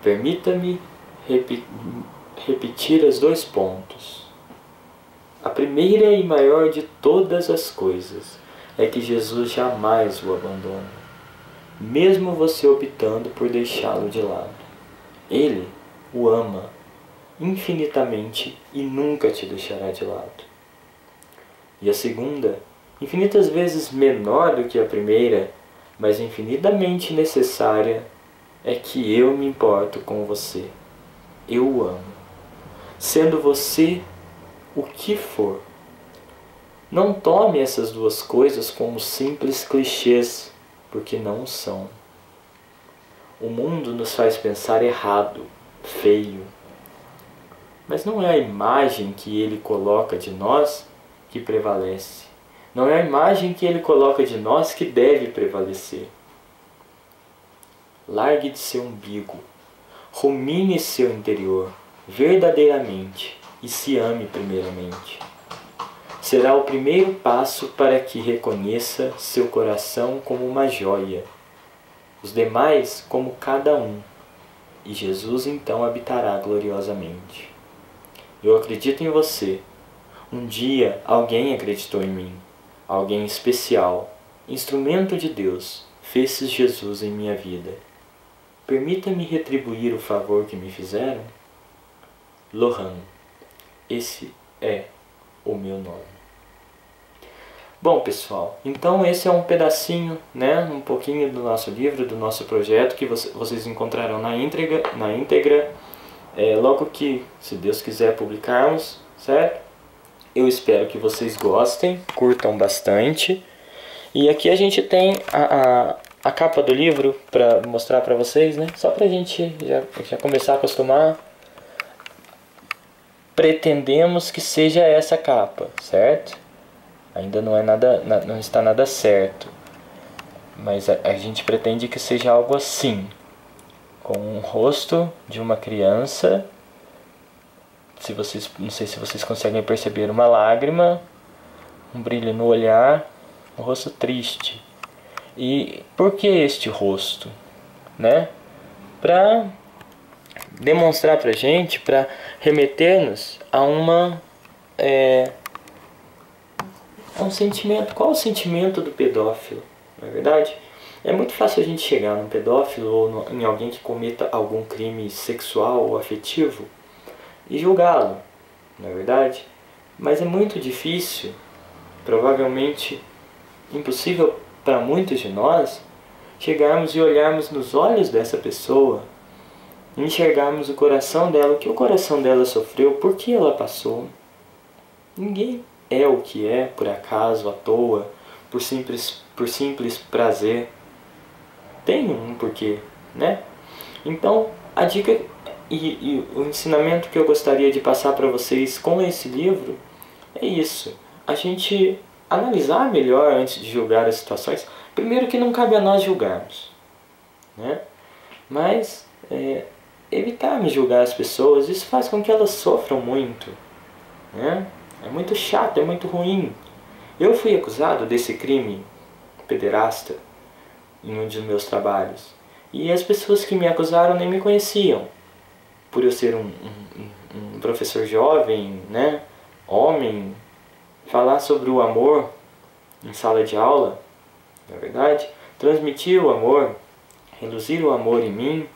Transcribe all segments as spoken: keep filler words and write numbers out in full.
Permita-me repi repetir os dois pontos. A primeira e maior de todas as coisas é que Jesus jamais o abandona, mesmo você optando por deixá-lo de lado. Ele o ama infinitamente e nunca te deixará de lado. E a segunda, infinitas vezes menor do que a primeira, mas infinitamente necessária, é que eu me importo com você. Eu o amo, sendo você o que for. Não tome essas duas coisas como simples clichês, porque não são. O mundo nos faz pensar errado, feio. Mas não é a imagem que ele coloca de nós que prevalece. Não é a imagem que ele coloca de nós que deve prevalecer. Largue de seu umbigo. Rumine seu interior, verdadeiramente, e se ame primeiramente. Será o primeiro passo para que reconheça seu coração como uma joia, os demais como cada um, e Jesus então habitará gloriosamente. Eu acredito em você. Um dia alguém acreditou em mim, alguém especial, instrumento de Deus, fez Jesus em minha vida. Permita-me retribuir o favor que me fizeram. Lohan, esse é o meu nome. Bom, pessoal, então esse é um pedacinho, né, um pouquinho do nosso livro, do nosso projeto, que vocês encontrarão na íntegra, na íntegra é, logo que, se Deus quiser, publicarmos, certo? Eu espero que vocês gostem, curtam bastante. E aqui a gente tem a, a, a capa do livro para mostrar para vocês, né? Só para a gente já, já começar a acostumar. Pretendemos que seja essa capa, certo? Ainda não é nada, não está nada certo, mas a, a gente pretende que seja algo assim, com um rosto de uma criança. Se vocês, não sei se vocês conseguem perceber uma lágrima, um brilho no olhar, um rosto triste. E por que este rosto, né? Para demonstrar pra gente, para remeter-nos a uma é, a um sentimento. Qual é o sentimento do pedófilo? Não é verdade? É muito fácil a gente chegar num pedófilo ou no, em alguém que cometa algum crime sexual ou afetivo e julgá-lo, não é verdade? Mas é muito difícil, provavelmente impossível para muitos de nós, chegarmos e olharmos nos olhos dessa pessoa, enxergarmos o coração dela, o que o coração dela sofreu, por que ela passou. Ninguém é o que é por acaso, à toa, por simples, por simples prazer. Tem um porquê, né? Então, a dica e, e o ensinamento que eu gostaria de passar para vocês com esse livro é isso. A gente analisar melhor antes de julgar as situações. Primeiro que não cabe a nós julgarmos, né? Mas é, evitar julgar as pessoas, isso faz com que elas sofram muito, né? É muito chato, é muito ruim. Eu fui acusado desse crime pederasta em um dos meus trabalhos. E as pessoas que me acusaram nem me conheciam. Por eu ser um, um, um professor jovem, né, homem, falar sobre o amor em sala de aula, na verdade, transmitir o amor, reluzir o amor em mim,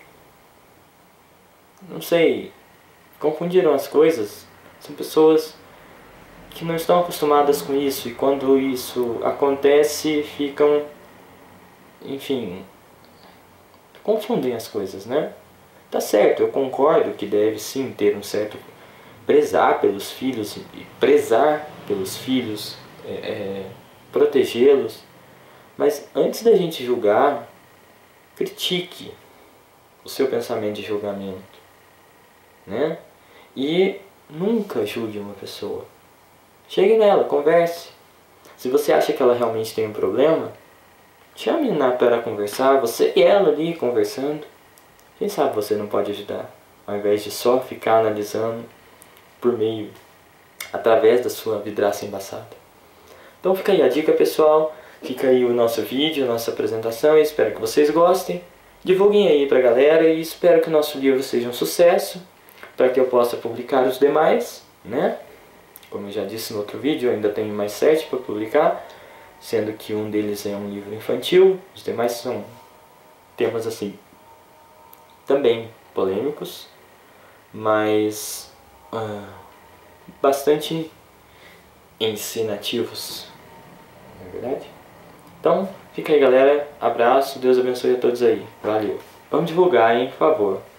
não sei, confundiram as coisas. São pessoas que não estão acostumadas com isso, e quando isso acontece, ficam, enfim, confundem as coisas, né? Tá certo, eu concordo que deve sim ter um certo prezar pelos filhos, prezar pelos filhos, é, é, protegê-los, mas antes da gente julgar, critique o seu pensamento de julgamento, né? E nunca julgue uma pessoa. Chegue nela, converse. Se você acha que ela realmente tem um problema, chame-na para conversar, você e ela ali conversando. Quem sabe você não pode ajudar, ao invés de só ficar analisando por meio, através da sua vidraça embaçada. Então fica aí a dica, pessoal. Fica aí o nosso vídeo, a nossa apresentação. Eu espero que vocês gostem. Divulguem aí pra galera e espero que o nosso livro seja um sucesso, para que eu possa publicar os demais, né? Como eu já disse no outro vídeo, eu ainda tenho mais sete para publicar, sendo que um deles é um livro infantil, os demais são temas assim, também polêmicos, mas uh, bastante ensinativos, não é verdade? Então, fica aí galera, abraço, Deus abençoe a todos aí, valeu. Vamos divulgar, hein, por favor.